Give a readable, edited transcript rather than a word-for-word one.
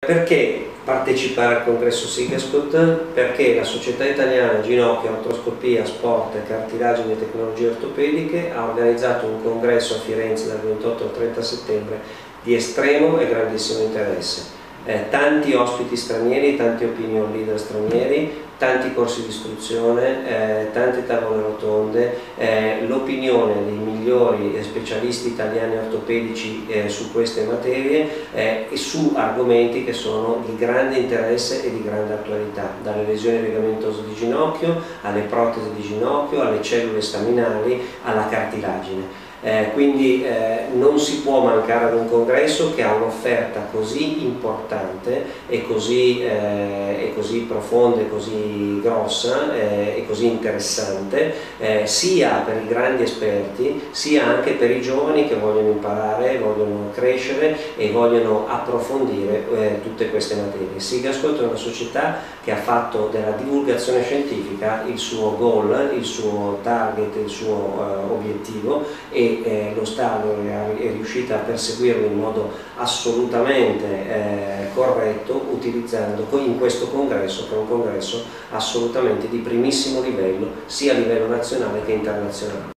Perché partecipare al congresso Sigascot? Perché la Società Italiana Ginocchio, Artroscopia, Sport, Cartilagine e Tecnologie Ortopediche ha organizzato un congresso a Firenze dal 28 al 30 settembre di estremo e grandissimo interesse. Tanti ospiti stranieri, tanti opinion leader stranieri, tanti corsi di istruzione, tante tavole rotonde, l'opinione dei migliori specialisti italiani ortopedici su queste materie e su argomenti che sono di grande interesse e di grande attualità, dalle lesioni legamentose di ginocchio, alle protesi di ginocchio, alle cellule staminali, alla cartilagine. Quindi non si può mancare ad un congresso che ha un'offerta così importante e così profonda e così grossa e così interessante, sia per i grandi esperti sia anche per i giovani che vogliono imparare, vogliono crescere e vogliono approfondire tutte queste materie. Sigascot è una società che ha fatto della divulgazione scientifica il suo goal, il suo target, il suo obiettivo, e lo Stato è riuscita a perseguirlo in modo assolutamente corretto, utilizzando in questo congresso, che è un congresso assolutamente di primissimo livello, sia a livello nazionale che internazionale.